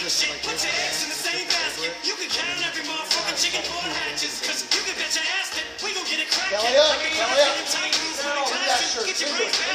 shit. Put your eggs in the same basket. You can count every motherfucking chicken or hatches. Cause you can bet your ass that we gon' get it crackin'. Like a Titans, get your brains